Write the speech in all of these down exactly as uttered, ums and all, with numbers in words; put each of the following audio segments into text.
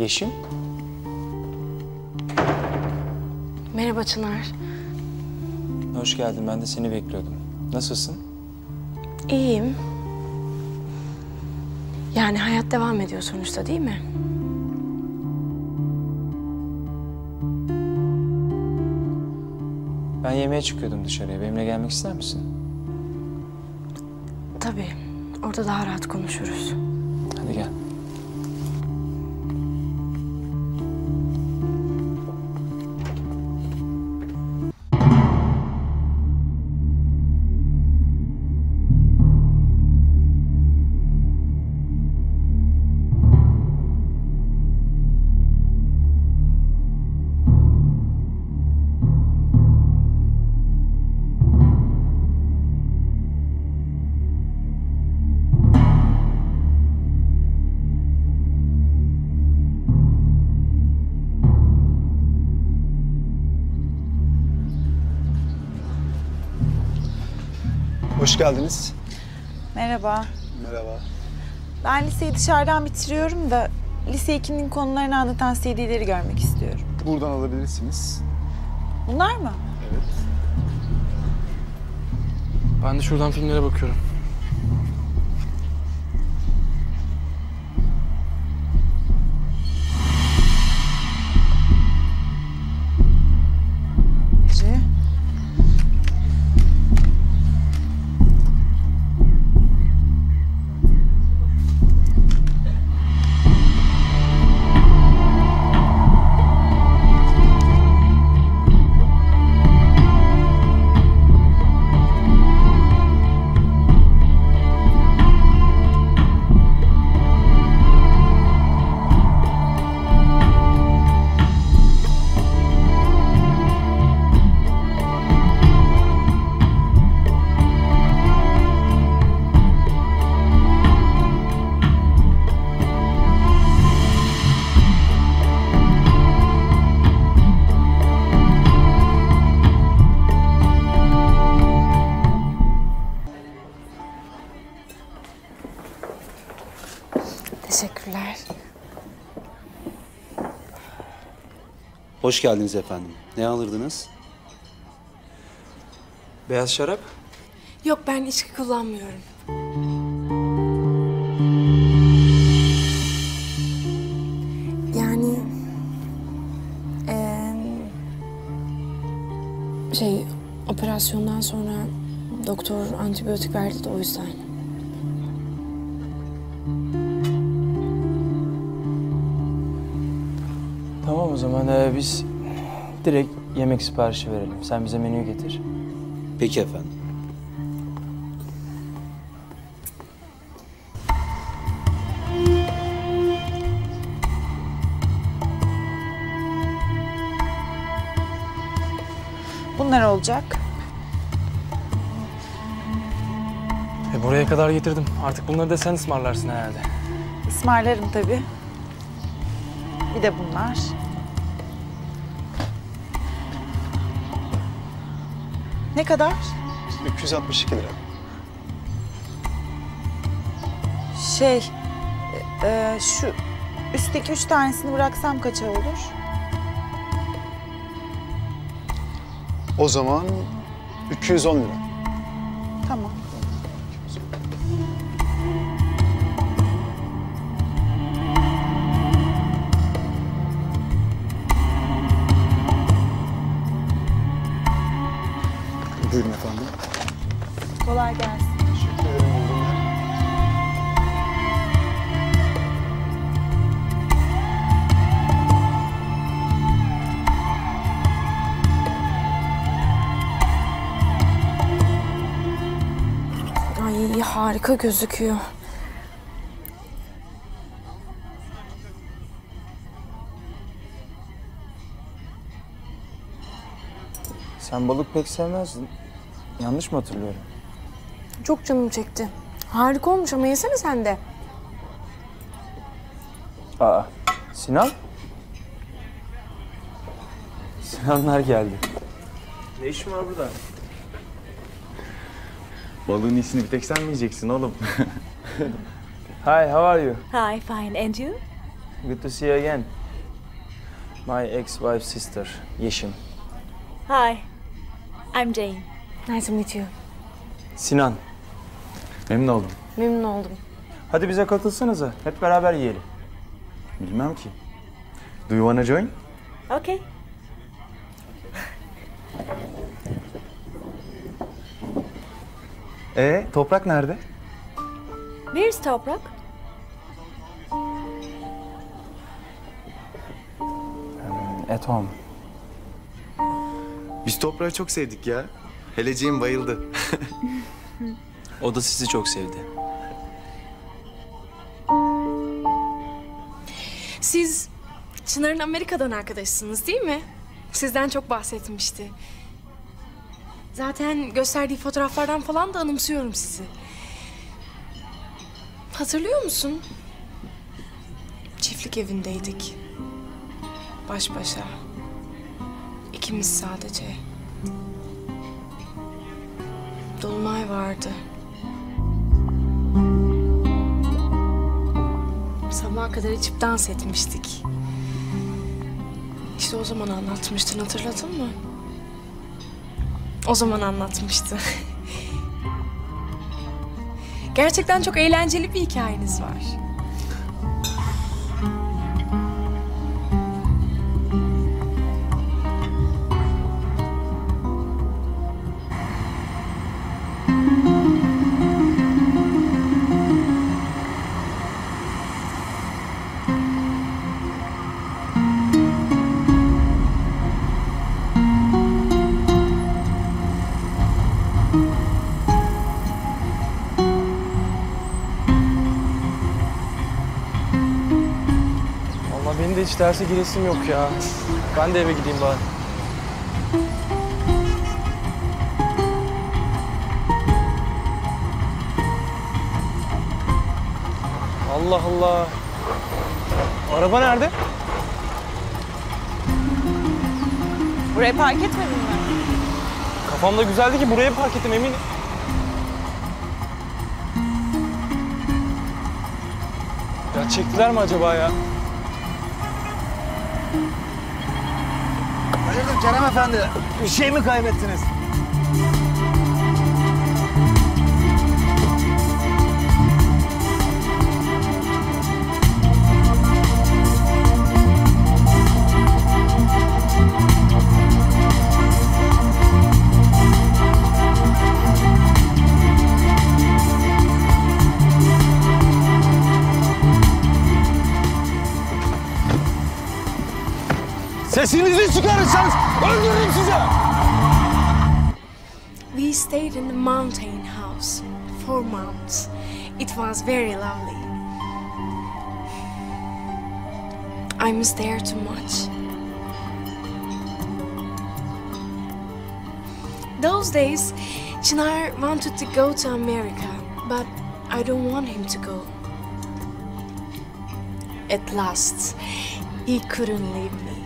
Yeşim. Merhaba Çınar. Hoş geldin. Ben de seni bekliyordum. Nasılsın? İyiyim. Yani hayat devam ediyor sonuçta, değil mi? Ben yemeğe çıkıyordum dışarıya. Benimle gelmek ister misin? Tabii. Orada daha rahat konuşuruz. Hadi gel. Hoş geldiniz. Merhaba. Merhaba. Ben liseyi dışarıdan bitiriyorum da lise ikinin konularını anlatan C D'leri görmek istiyorum. Buradan alabilirsiniz. Bunlar mı? Evet. Ben de şuradan filmlere bakıyorum. Teşekkürler. Hoş geldiniz efendim. Ne alırdınız? Beyaz şarap. Yok, ben içki kullanmıyorum. Yani... Ee, şey, operasyondan sonra doktor antibiyotik verdi de o yüzden. Tamam o zaman ee, biz direkt yemek siparişi verelim. Sen bize menüyü getir. Peki efendim. Bunlar olacak. E buraya kadar getirdim. Artık bunları da sen ısmarlarsın herhalde. İsmarlarım tabii. Bir de bunlar. Ne kadar? üç yüz altmış iki lira. Şey, e, e, şu üstteki üç tanesini bıraksam kaça olur? O zaman üç yüz on lira. Tamam. Buyurun efendim. Kolay gelsin. Teşekkür ederim. İyi günler. Ay, harika gözüküyor. Sen balık pek sevmezdin. Yanlış mı hatırlıyorum? Çok canım çekti. Harika olmuş ama yesene sen de. Aa, Sinan? Sinanlar geldi. Ne işin var burada? Balığın iyisini bir tek sen mi yiyeceksin oğlum? Hi, how are you? Hi, fine. And you? Good to see you again. My ex-wife's sister, Yeşim. Hi, I'm Jane. Nice to meet you. Sinan. Memnun oldum. Memnun oldum. Hadi bize katılsanıza. Hep beraber yiyelim. Bilmem ki. Do you wanna join? Okay. Ee, Toprak nerede? Where's Toprak? At home. Biz Toprak'ı çok sevdik ya. Hele Jane bayıldı. O da sizi çok sevdi. Siz Çınar'ın Amerika'dan arkadaşsınız değil mi? Sizden çok bahsetmişti. Zaten gösterdiği fotoğraflardan falan da anımsıyorum sizi. Hatırlıyor musun? Çiftlik evindeydik. Baş başa. İkimiz sadece. Dolunay vardı. Sabaha kadar içip dans etmiştik. İşte o zaman anlatmıştın, hatırladın mı? O zaman anlatmıştı. Gerçekten çok eğlenceli bir hikayeniz var. Vallahi benim de hiç derse giresim yok ya. Ben de eve gideyim bari. Allah Allah. Araba nerede? Buraya park etmedin mi? Kafamda güzeldi ki buraya park ettim eminim. Ya çektiler mi acaba ya? Hayırdır Kerem Efendi? Bir şey mi kaybettiniz? Sesinizi çıkarırsanız öldürürüm sizi! We stayed in the mountain house for months. It was very lovely. I miss there too much. Those days, Çınar wanted to go to America, but I don't want him to go. At last, he couldn't leave me.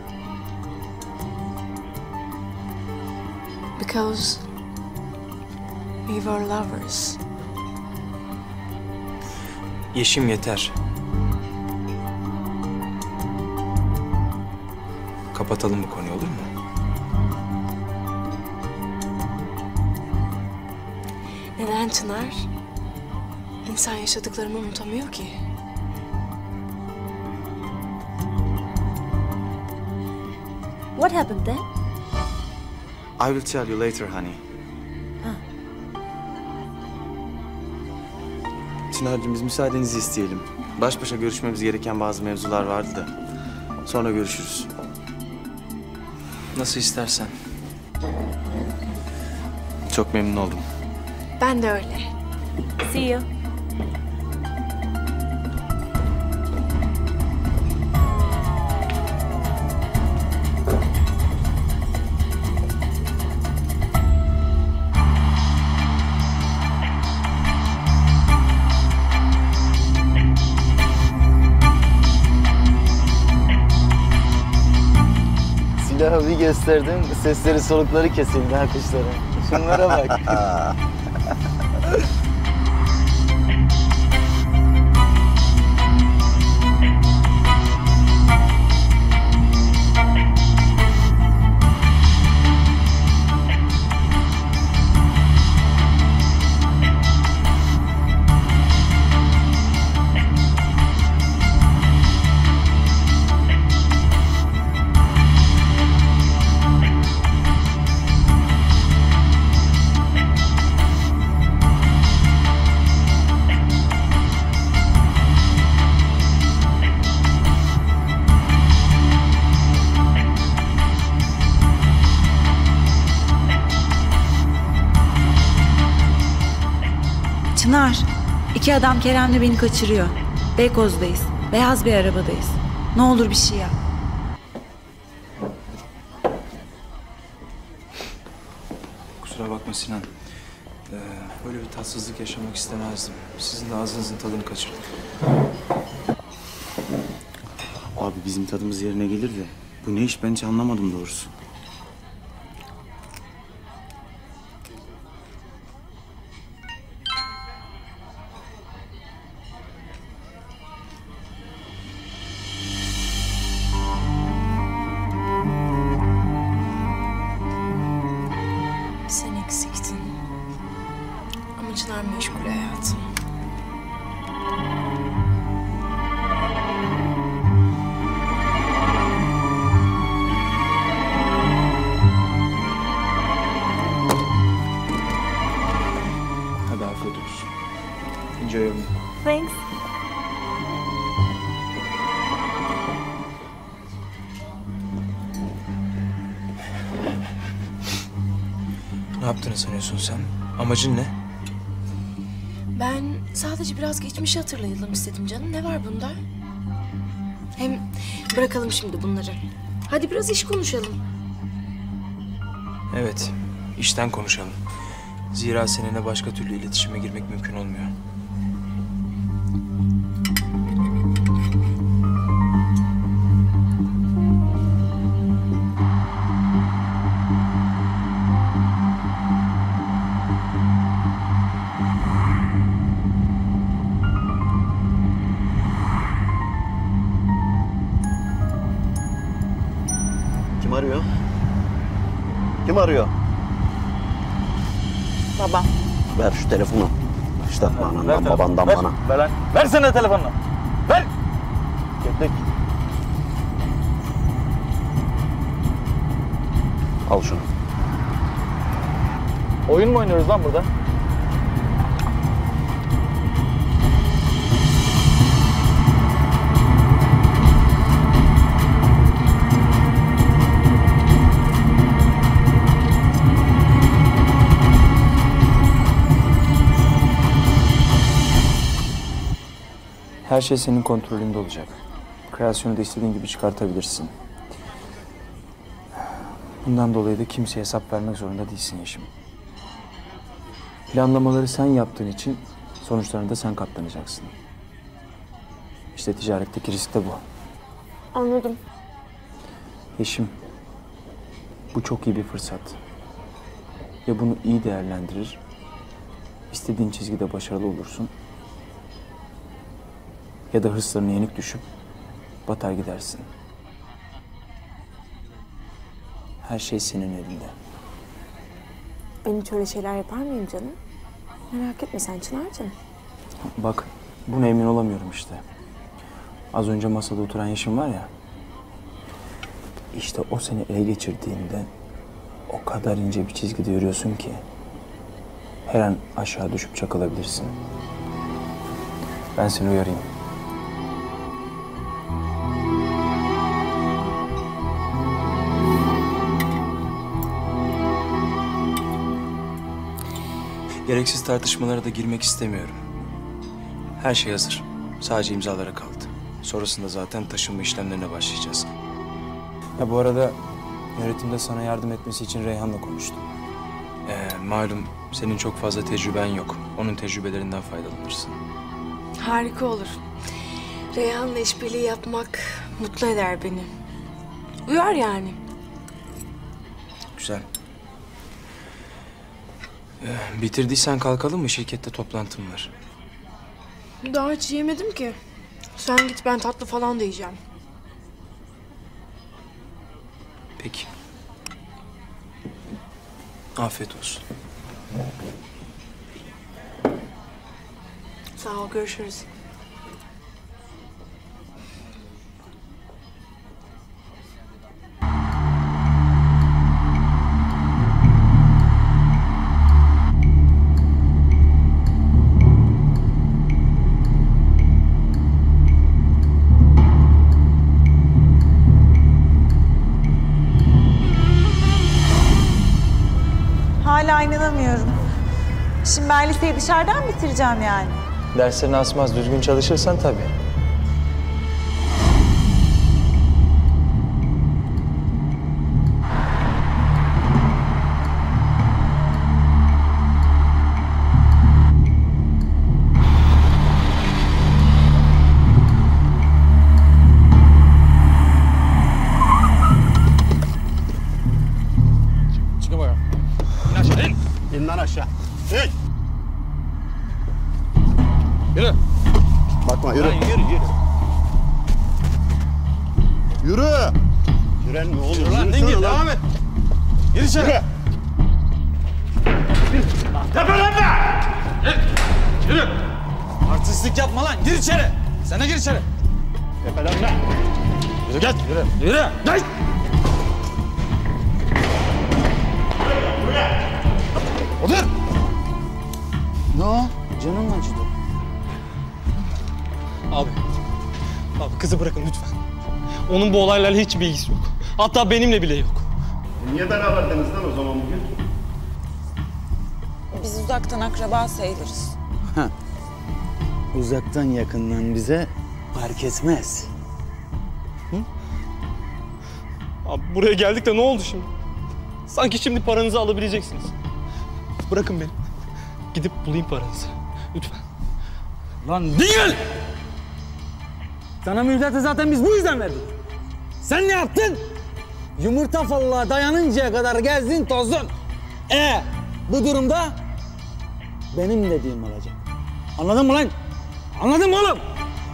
Because we were lovers. Yeşim yeter. Kapatalım bu konuyu, olur mu? Neden Çınar? İnsan yaşadıklarını unutamıyor ki. What happened then? I will tell you later, honey. Çınar'cığım biz müsaadenizi isteyelim. Baş başa görüşmemiz gereken bazı mevzular vardı da. Sonra görüşürüz. Nasıl istersen. Çok memnun oldum. Ben de öyle. See you. Silahı bir gösterdim, sesleri solukları kesildi ha kuşların. Şunlara bak. Çınar, iki adam Kerem'le beni kaçırıyor. Beykoz'dayız. Beyaz bir arabadayız. Ne olur bir şey yap. Kusura bakma Sinan. Ee, böyle bir tatsızlık yaşamak istemezdim. Sizin de ağzınızın tadını kaçırdık. Abi bizim tadımız yerine gelir de bu ne iş ben hiç anlamadım doğrusu. Sen eksiktin. Ama Çınar meşgul hayatım. Hadi afiyet olsun. Enjoy your meal. Thanks. Ne yaptığını sanıyorsun sen? Amacın ne? Ben sadece biraz geçmişi hatırlayalım istedim canım. Ne var bunda? Hem bırakalım şimdi bunları. Hadi biraz iş konuşalım. Evet, işten konuşalım. Zira seninle başka türlü iletişime girmek mümkün olmuyor. Kim arıyor? Kim arıyor? Babam. Ver şu telefonu. Başlatma anandan, babandan ver, bana. Ver lan. Versene telefonunu. Ver. Getir. Al şunu. Oyun mu oynuyoruz lan burada? Her şey senin kontrolünde olacak. Kreasyonu da istediğin gibi çıkartabilirsin. Bundan dolayı da kimseye hesap vermek zorunda değilsin Yeşim. Planlamaları sen yaptığın için sonuçlarını da sen katlanacaksın. İşte ticaretteki risk de bu. Anladım. Yeşim, bu çok iyi bir fırsat. Ya bunu iyi değerlendirir, istediğin çizgide başarılı olursun, ya da hırslarına yenik düşüp batar gidersin. Her şey senin elinde. Ben hiç öyle şeyler yapar mıyım canım? Merak etme sen Çınar'cığım. Bak, buna emin olamıyorum işte. Az önce masada oturan Yeşim var ya, işte o seni ele geçirdiğinde o kadar ince bir çizgide yürüyorsun ki her an aşağı düşüp çakılabilirsin. Ben seni uyarayım. Gereksiz tartışmalara da girmek istemiyorum. Her şey hazır. Sadece imzalara kaldı. Sonrasında zaten taşınma işlemlerine başlayacağız. Ya bu arada yönetimde sana yardım etmesi için Reyhan'la konuştum. Ee, malum senin çok fazla tecrüben yok. Onun tecrübelerinden faydalanırsın. Harika olur. Reyhan'la işbirliği yapmak mutlu eder beni. Uyar yani. Güzel. Ee, bitirdiysen kalkalım mı? Şirkette toplantım var. Daha hiç yemedim ki. Sen git, ben tatlı falan da yiyeceğim. Peki. Afiyet olsun. Sağ ol, görüşürüz. Hala inanamıyorum. Şimdi ben liseyi dışarıdan bitireceğim yani. Derslerini asmaz, düzgün çalışırsan tabii. Çıkın bakalım. İn aşağı, in. İn lan aşağı. İn. Yürü. Bakma yürü. Lan yürü, yürü. Yürü. Yürü ne olur. Yürü lan, dingil, devam et. Gir içeri. Yürü. Tepelenme! Yürü. Yürü. Artistlik yapma lan, gir içeri. Sen de gir içeri. Tepelenme. Yürü gel. Yürü. Yürü. Gel. Otur. Ne o? Canım mı acıdı? Abi, abi kızı bırakın lütfen. Onun bu olaylarla hiç bilgisi yok. Hatta benimle bile yok. E niye beraberdiniz lan o zaman bugün? Biz uzaktan akraba sayılırız. Uzaktan yakından bize fark etmez. Abi buraya geldik de ne oldu şimdi? Sanki şimdi paranızı alabileceksiniz. Bırakın beni. Gidip bulayım paranızı. Lütfen. Lan değil! Sana müjdeti zaten biz bu yüzden verdik. Sen ne yaptın? Yumurta fallığa dayanıncaya kadar gezdin tozdun. E bu durumda benim dediğim olacak. Anladın mı lan? Anladın mı oğlum?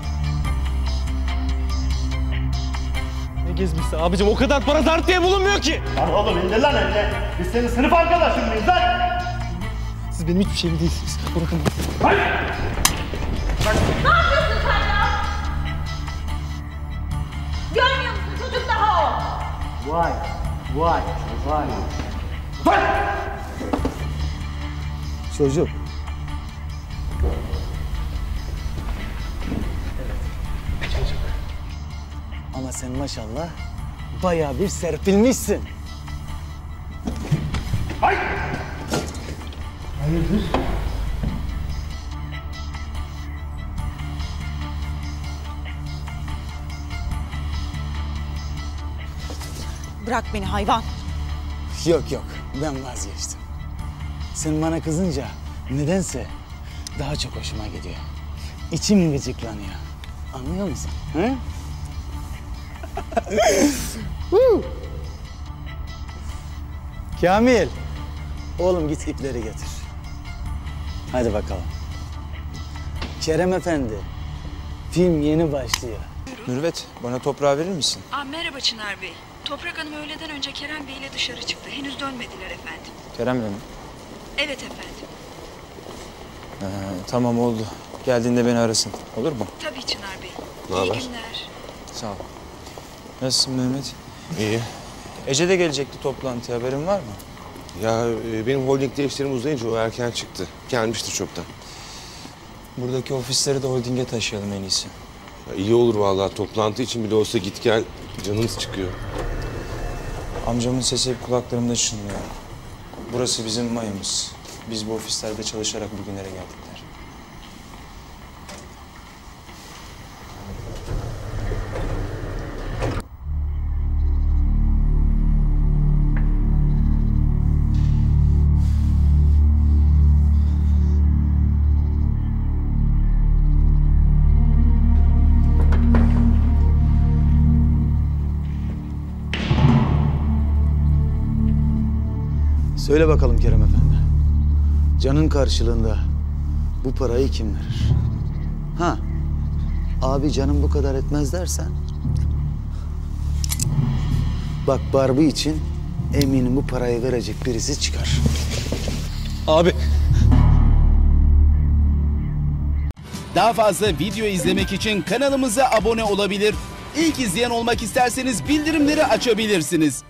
Ne gezmişse abicim, o kadar para dert diye bulunmuyor ki. Lan oğlum indir lan önce. Biz senin sınıf arkadaşın mıyız lan? Siz benim hiçbir şeyim değilsiniz. Bırakın. Hayır. Ne yapıyorsun sen ya? Görmüyor musun? Çocuk daha o. Vay, vay, vay. Vay. Çocuk. Çocuk. Ama sen maşallah bayağı bir serpilmişsin. Hayır. Hayırdır? Bırak beni hayvan. Yok yok, ben vazgeçtim. Sen bana kızınca nedense daha çok hoşuma gidiyor. İçim gıcıklanıyor. Anlıyor musun? He? Kamil, oğlum git ipleri getir. Hadi bakalım. Kerem Efendi, film yeni başlıyor. Mürvet, bana toprağı verir misin? Aa, merhaba Çınar Bey. Toprak Hanım öğleden önce Kerem Bey ile dışarı çıktı. Henüz dönmediler efendim. Kerem'le mi? Evet efendim. Ha, tamam oldu. Geldiğinde beni arasın. Olur mu? Tabii Çınar Bey. Ne İyi haber? günler. Sağ ol. Nasılsın Mehmet? İyi. Ece de gelecekti toplantıya. Haberin var mı? Ya e, benim holdingde işlerim uzayınca o erken çıktı. Gelmiştir çoktan. Buradaki ofisleri de holdinge taşıyalım en iyisi. Ya, iyi olur vallahi. Toplantı için bile olsa git gel. Canımız çıkıyor. Amcamın sesi hep kulaklarımda çınlıyor. Burası bizim mayımız. Biz bu ofislerde çalışarak bugünlere geldikler. Söyle bakalım Kerem Efendi. Canın karşılığında bu parayı kim verir? Ha, abi canım bu kadar etmez dersen... Bak Barbie için eminim bu parayı verecek birisi çıkar. Abi. Daha fazla video izlemek için kanalımıza abone olabilir. İlk izleyen olmak isterseniz bildirimleri açabilirsiniz.